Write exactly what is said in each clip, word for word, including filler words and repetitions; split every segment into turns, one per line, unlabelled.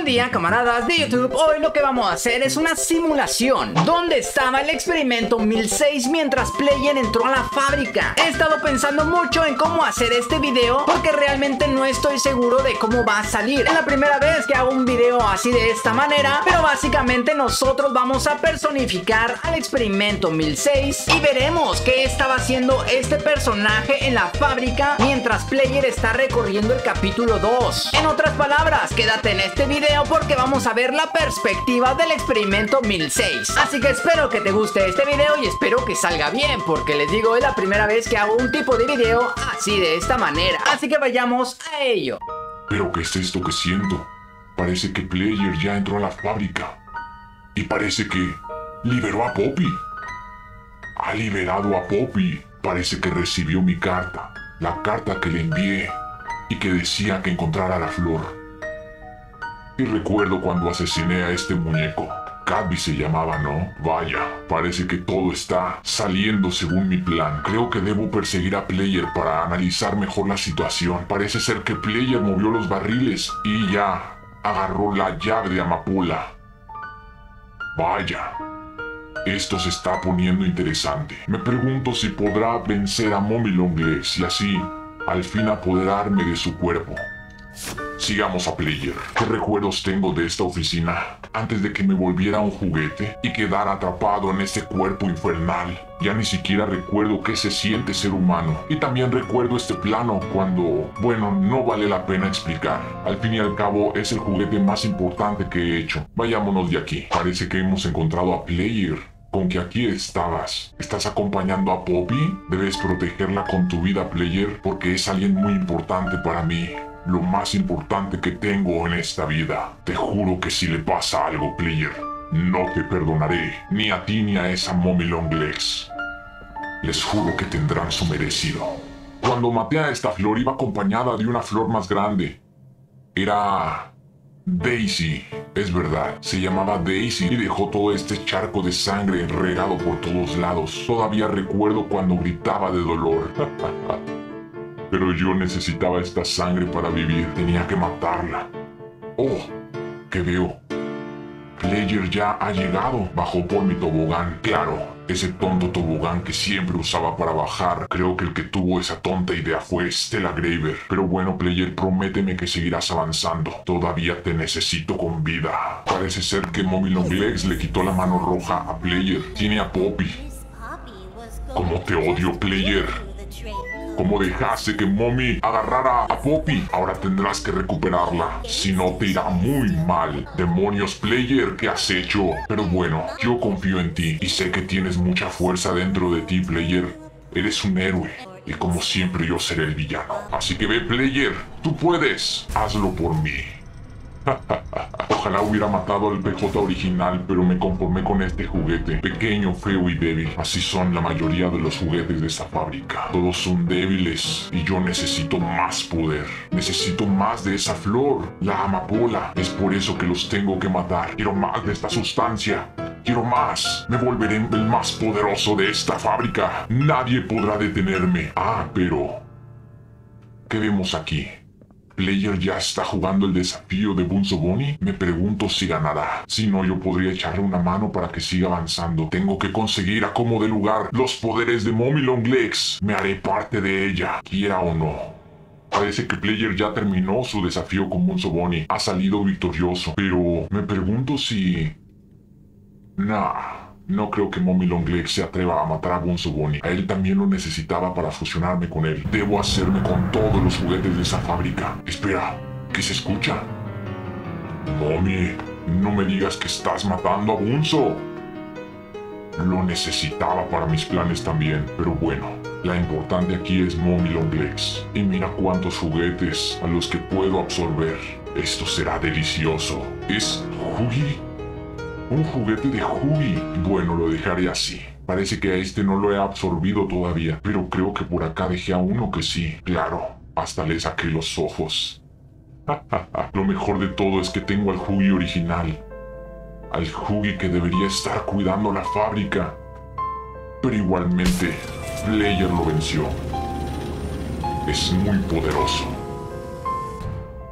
día, camaradas de YouTube. Hoy lo que vamos a hacer es una simulación donde estaba el experimento mil seis mientras Player entró a la fábrica. He estado pensando mucho en cómo hacer este video porque realmente no estoy seguro de cómo va a salir. Es la primera vez que hago un video así de esta manera, pero básicamente nosotros vamos a personificar al experimento mil seis y veremos qué estaba haciendo este personaje en la fábrica mientras Player está recorriendo el capítulo dos. En otras palabras, quédate en este video porque vamos a ver la perspectiva del experimento mil seis. Así que espero que te guste este video y espero que salga bien, porque les digo, es la primera vez que hago un tipo de video así de esta manera. Así que vayamos a ello.
¿Pero qué es esto que siento? Parece que Player ya entró a la fábrica. Y parece que liberó a Poppy. Ha liberado a Poppy. Parece que recibió mi carta. La carta que le envié y que decía que encontrara la flor. Y recuerdo cuando asesiné a este muñeco. Cadby se llamaba, ¿no? Vaya, parece que todo está saliendo según mi plan. Creo que debo perseguir a Player para analizar mejor la situación. Parece ser que Player movió los barriles y ya agarró la llave de Amapola. Vaya, esto se está poniendo interesante. Me pregunto si podrá vencer a Mommy Longlegs y así al fin apoderarme de su cuerpo. Sigamos a Player. ¿Qué recuerdos tengo de esta oficina antes de que me volviera un juguete y quedara atrapado en este cuerpo infernal? Ya ni siquiera recuerdo qué se siente ser humano. Y también recuerdo este plano cuando, bueno, no vale la pena explicar. Al fin y al cabo es el juguete más importante que he hecho. Vayámonos de aquí. Parece que hemos encontrado a Player. Con que aquí estabas. ¿Estás acompañando a Poppy? Debes protegerla con tu vida, Player, porque es alguien muy importante para mí. Lo más importante que tengo en esta vida. Te juro que si le pasa algo, Player, no te perdonaré, ni a ti ni a esa Mommy Longlegs. Les juro que tendrán su merecido. Cuando maté a esta flor iba acompañada de una flor más grande. Era Daisy, es verdad, se llamaba Daisy y dejó todo este charco de sangre regado por todos lados. Todavía recuerdo cuando gritaba de dolor. Pero yo necesitaba esta sangre para vivir, tenía que matarla. ¡Oh! ¿Qué veo? Player ya ha llegado, bajó por mi tobogán. Claro, ese tonto tobogán que siempre usaba para bajar. Creo que el que tuvo esa tonta idea fue Stella Graver. Pero bueno, Player, prométeme que seguirás avanzando. Todavía te necesito con vida. Parece ser que Mommy Longlegs le quitó la mano roja a Player. Tiene a Poppy. ¿Cómo te odio, Player? ¿Cómo dejaste que Mommy agarrara a Poppy? Ahora tendrás que recuperarla. Si no, te irá muy mal. Demonios, Player, ¿qué has hecho? Pero bueno, yo confío en ti y sé que tienes mucha fuerza dentro de ti, Player. Eres un héroe y como siempre yo seré el villano. Así que ve, Player, tú puedes. Hazlo por mí. Ojalá hubiera matado al P J original, pero me conformé con este juguete. Pequeño, feo y débil. Así son la mayoría de los juguetes de esta fábrica. Todos son débiles y yo necesito más poder. Necesito más de esa flor, la amapola. Es por eso que los tengo que matar. Quiero más de esta sustancia. Quiero más. Me volveré el más poderoso de esta fábrica. Nadie podrá detenerme. Ah, pero ¿qué vemos aquí? Player ya está jugando el desafío de Bunzo Bunny. Me pregunto si ganará. Si no, yo podría echarle una mano para que siga avanzando. Tengo que conseguir a como de lugar los poderes de Mommy Longlegs. Me haré parte de ella, quiera o no. Parece que Player ya terminó su desafío con Bunzo Bunny. Ha salido victorioso. Pero me pregunto si... Nah. No creo que Mommy Longlegs se atreva a matar a Bunzo Bunny. A él también lo necesitaba para fusionarme con él. Debo hacerme con todos los juguetes de esa fábrica. Espera, ¿qué se escucha? Mommy, no me digas que estás matando a Bunzo. Lo necesitaba para mis planes también, pero bueno. La importante aquí es Mommy Longlegs. Y mira cuántos juguetes a los que puedo absorber. Esto será delicioso. ¿Es Huggy? Un juguete de Huggy. Bueno, lo dejaré así. Parece que a este no lo he absorbido todavía, pero creo que por acá dejé a uno que sí. Claro, hasta le saqué los ojos. Lo mejor de todo es que tengo al Huggy original. Al Huggy que debería estar cuidando la fábrica. Pero igualmente, Player lo venció. Es muy poderoso.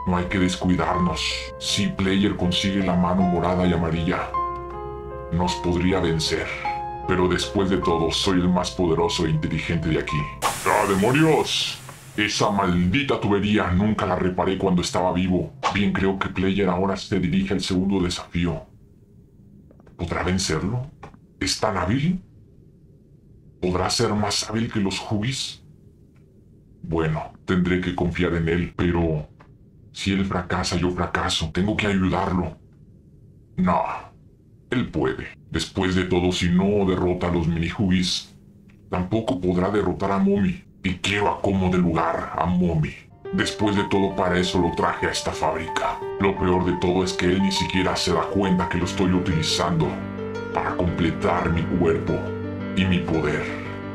No hay que descuidarnos. Si Player consigue la mano morada y amarilla, nos podría vencer. Pero después de todo, soy el más poderoso e inteligente de aquí. ¡Ah, demonios! Esa maldita tubería nunca la reparé cuando estaba vivo. Bien, creo que Player ahora se dirige al segundo desafío. ¿Podrá vencerlo? ¿Es tan hábil? ¿Podrá ser más hábil que los Huggies? Bueno, tendré que confiar en él, pero si él fracasa, yo fracaso. Tengo que ayudarlo. No, él puede. Después de todo, si no derrota a los mini-Huggies, tampoco podrá derrotar a Mommy. Y quiero a como de lugar a Mommy. Después de todo, para eso lo traje a esta fábrica. Lo peor de todo es que él ni siquiera se da cuenta que lo estoy utilizando para completar mi cuerpo y mi poder.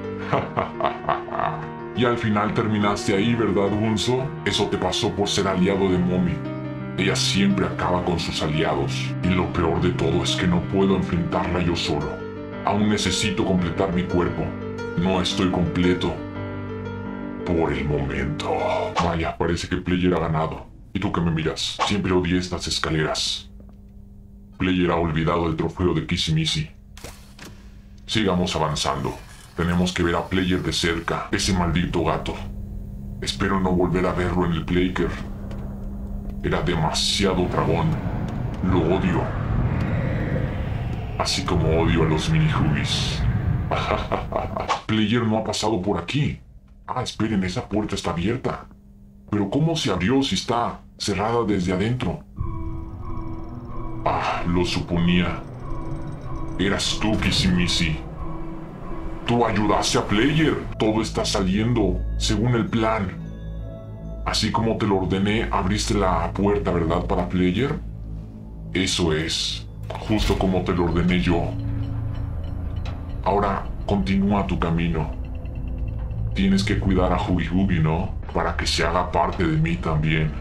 Y al final terminaste ahí, ¿verdad, Gunzo? Eso te pasó por ser aliado de Mommy. Ella siempre acaba con sus aliados. Y lo peor de todo es que no puedo enfrentarla yo solo. Aún necesito completar mi cuerpo. No estoy completo. Por el momento. Vaya, parece que Player ha ganado. ¿Y tú qué me miras? Siempre odié estas escaleras. Player ha olvidado el trofeo de Kissimisi. Sigamos avanzando. Tenemos que ver a Player de cerca. Ese maldito gato. Espero no volver a verlo en el Playker. Era demasiado dragón. Lo odio. Así como odio a los mini-Huggies. Player no ha pasado por aquí. Ah, esperen, esa puerta está abierta. Pero ¿cómo se abrió si está cerrada desde adentro? Ah, lo suponía. Eras tú, Kissimisi. Tú ayudaste a Player. Todo está saliendo según el plan. Así como te lo ordené, abriste la puerta, ¿verdad, para Player? Eso es. Justo como te lo ordené yo. Ahora, continúa tu camino. Tienes que cuidar a Huggy Wuggy, ¿no? Para que se haga parte de mí también.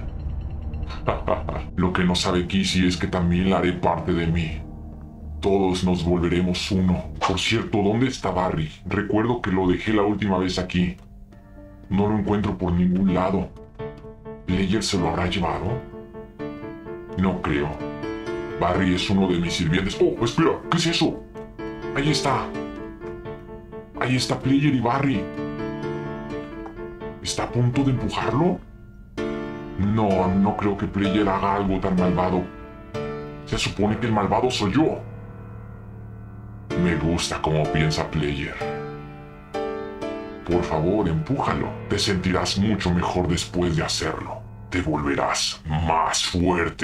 Lo que no sabe Kissy es que también la haré parte de mí. Todos nos volveremos uno. Por cierto, ¿dónde está Barry? Recuerdo que lo dejé la última vez aquí. No lo encuentro por ningún lado. ¿Player se lo habrá llevado? No creo. Barry es uno de mis sirvientes. ¡Oh, espera! ¿Qué es eso? Ahí está. Ahí está Player y Barry. ¿Está a punto de empujarlo? No, no creo que Player haga algo tan malvado. Se supone que el malvado soy yo. Me gusta cómo piensa Player. Por favor, empújalo. Te sentirás mucho mejor después de hacerlo. Te volverás más fuerte.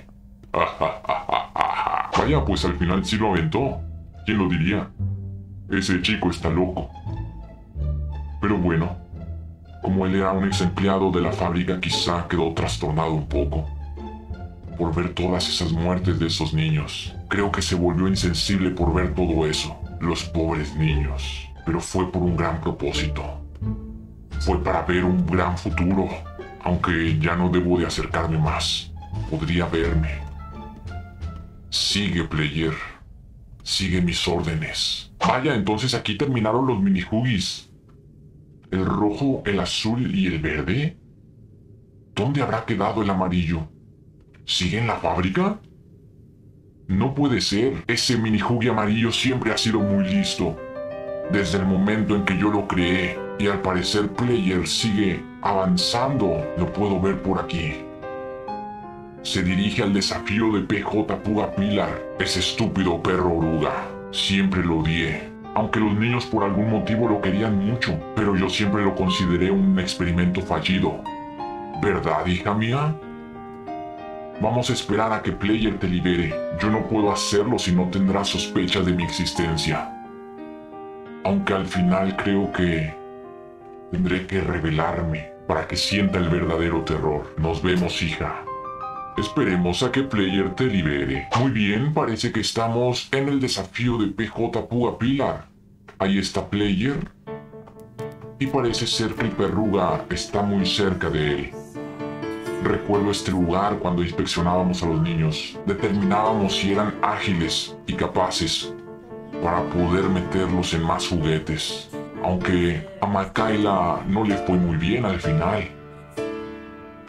Vaya, pues al final sí lo aventó. ¿Quién lo diría? Ese chico está loco. Pero bueno, como él era un ex empleado de la fábrica, quizá quedó trastornado un poco por ver todas esas muertes de esos niños. Creo que se volvió insensible por ver todo eso. Los pobres niños. Pero fue por un gran propósito. Fue para ver un gran futuro. Aunque ya no debo de acercarme más. Podría verme. Sigue, Player. Sigue mis órdenes. Vaya, entonces aquí terminaron los mini-Huggies. ¿El rojo, el azul y el verde? ¿Dónde habrá quedado el amarillo? ¿Sigue en la fábrica? No puede ser. Ese mini-Huggy amarillo siempre ha sido muy listo. Desde el momento en que yo lo creé. Y al parecer Player sigue avanzando. Lo puedo ver por aquí. Se dirige al desafío de P J Puga Pilar. Ese estúpido perro oruga. Siempre lo odié. Aunque los niños por algún motivo lo querían mucho. Pero yo siempre lo consideré un experimento fallido. ¿Verdad, hija mía? Vamos a esperar a que Player te libere. Yo no puedo hacerlo si no tendrás sospechas de mi existencia. Aunque al final creo que tendré que revelarme para que sienta el verdadero terror. Nos vemos, hija. Esperemos a que Player te libere. Muy bien, parece que estamos en el desafío de P J Puga Pilar. Ahí está Player. Y parece ser que el perruga está muy cerca de él. Recuerdo este lugar cuando inspeccionábamos a los niños. Determinábamos si eran ágiles y capaces para poder meterlos en más juguetes. Aunque a Makaila no le fue muy bien al final.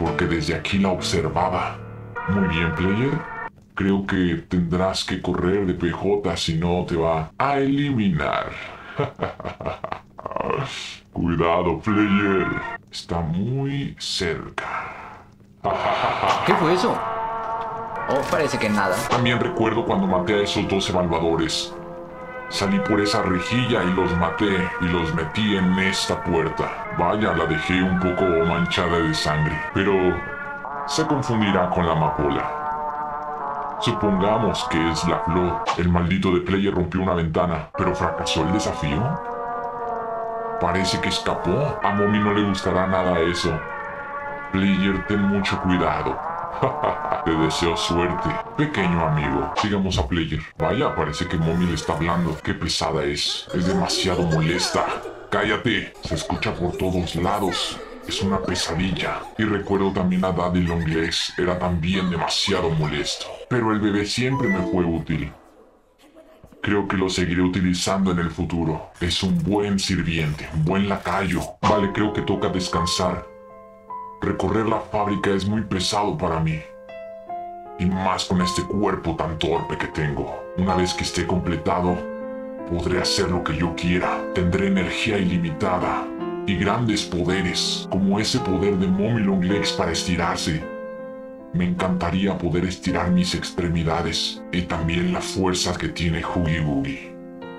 porque desde aquí la observaba. Muy bien, player. Creo que tendrás que correr de P J, si no te va a eliminar. Cuidado, player. Está muy cerca.
¿Qué fue eso? Oh, parece que nada.
También recuerdo cuando maté a esos dos evaluadores. Salí por esa rejilla y los maté y los metí en esta puerta. Vaya, la dejé un poco manchada de sangre, pero se confundirá con la amapola. Supongamos que es la flor. El maldito de player rompió una ventana, pero fracasó el desafío. Parece que escapó. A Momi no le gustará nada eso. Player, ten mucho cuidado. Te deseo suerte, pequeño amigo. Sigamos a Player. Vaya, parece que Momi le está hablando. Qué pesada es. Es demasiado molesta. ¡Cállate! Se escucha por todos lados. Es una pesadilla. Y recuerdo también a Daddy Longlegs. Era también demasiado molesto. Pero el bebé siempre me fue útil. Creo que lo seguiré utilizando en el futuro. Es un buen sirviente, un buen lacayo. Vale, creo que toca descansar. Recorrer la fábrica es muy pesado para mí. Y más con este cuerpo tan torpe que tengo. Una vez que esté completado, podré hacer lo que yo quiera. Tendré energía ilimitada y grandes poderes, como ese poder de Momi Longlegs para estirarse. Me encantaría poder estirar mis extremidades y también la fuerza que tiene Huggy Wuggy.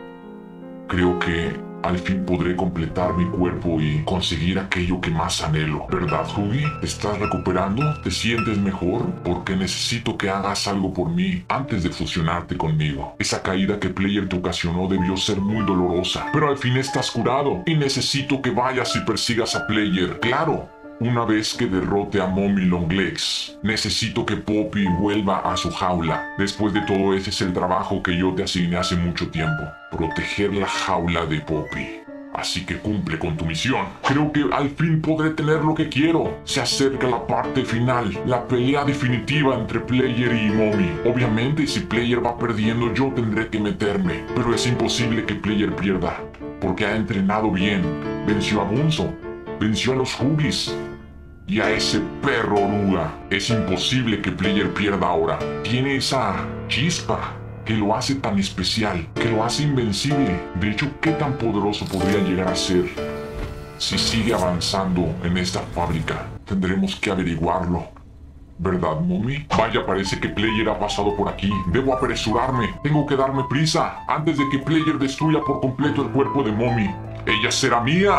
Creo que al fin podré completar mi cuerpo y conseguir aquello que más anhelo. ¿Verdad, Huggy? ¿Te estás recuperando? ¿Te sientes mejor? Porque necesito que hagas algo por mí antes de fusionarte conmigo. Esa caída que Player te ocasionó debió ser muy dolorosa, pero al fin estás curado y necesito que vayas y persigas a Player. ¡Claro! Una vez que derrote a Momi Longlegs, necesito que Poppy vuelva a su jaula. Después de todo, ese es el trabajo que yo te asigné hace mucho tiempo. Proteger la jaula de Poppy. Así que cumple con tu misión. Creo que al fin podré tener lo que quiero. Se acerca la parte final, la pelea definitiva entre Player y Momi. Obviamente, si Player va perdiendo, yo tendré que meterme. Pero es imposible que Player pierda, porque ha entrenado bien. Venció a Bunzo, venció a los Huggies y a ese perro oruga. Es imposible que Player pierda ahora. Tiene esa chispa que lo hace tan especial, que lo hace invencible. De hecho, ¿qué tan poderoso podría llegar a ser? Si sigue avanzando en esta fábrica, tendremos que averiguarlo. ¿Verdad, Momi? Vaya, parece que Player ha pasado por aquí. Debo apresurarme. Tengo que darme prisa antes de que Player destruya por completo el cuerpo de Momi. ¡Ella será mía!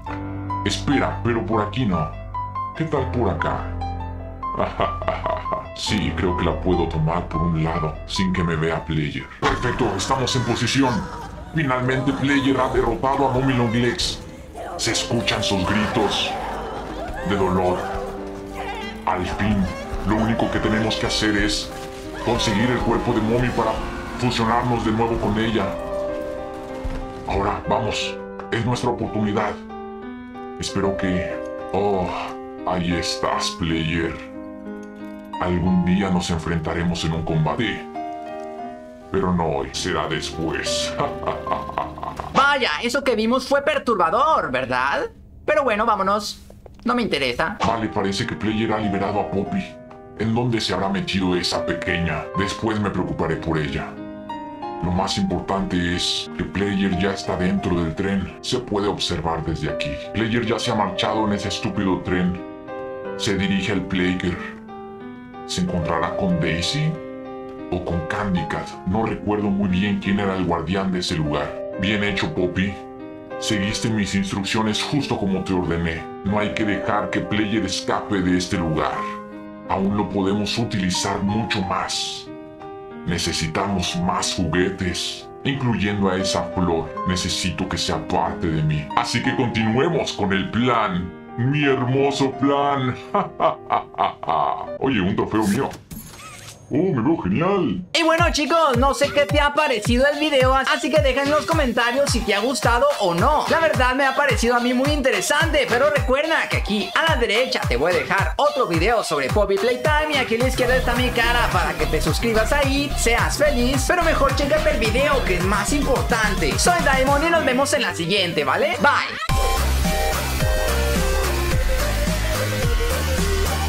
Espera, pero por aquí no. ¿Qué tal por acá? Sí, creo que la puedo tomar por un lado sin que me vea Player. Perfecto, estamos en posición. Finalmente Player ha derrotado a Momi Longlegs. Se escuchan sus gritos de dolor. Al fin, lo único que tenemos que hacer es conseguir el cuerpo de Momi para fusionarnos de nuevo con ella. Ahora, vamos. Es nuestra oportunidad. Espero que... Oh, ahí estás, Player. Algún día nos enfrentaremos en un combate. Pero no hoy, será después.
Vaya, eso que vimos fue perturbador, ¿verdad? Pero bueno, vámonos. No me interesa.
Vale, parece que Player ha liberado a Poppy. ¿En dónde se habrá metido esa pequeña? Después me preocuparé por ella. Lo más importante es que Player ya está dentro del tren. Se puede observar desde aquí. Player ya se ha marchado en ese estúpido tren. Se dirige al Player. ¿Se encontrará con Daisy? ¿O con Candy Cat? No recuerdo muy bien quién era el guardián de ese lugar. Bien hecho, Poppy. Seguiste mis instrucciones justo como te ordené. No hay que dejar que Player escape de este lugar. Aún lo podemos utilizar mucho más. Necesitamos más juguetes, incluyendo a esa flor. Necesito que sea parte de mí. Así que continuemos con el plan. Mi hermoso plan. Oye, un trofeo mío. ¡Oh, me veo genial!
Y bueno, chicos, no sé qué te ha parecido el video, así que deja en los comentarios si te ha gustado o no. La verdad me ha parecido a mí muy interesante, pero recuerda que aquí a la derecha te voy a dejar otro video sobre Poppy Playtime y aquí a la izquierda está mi cara para que te suscribas ahí, seas feliz, pero mejor chécate el video que es más importante. Soy Daimon y nos vemos en la siguiente, ¿vale? Bye.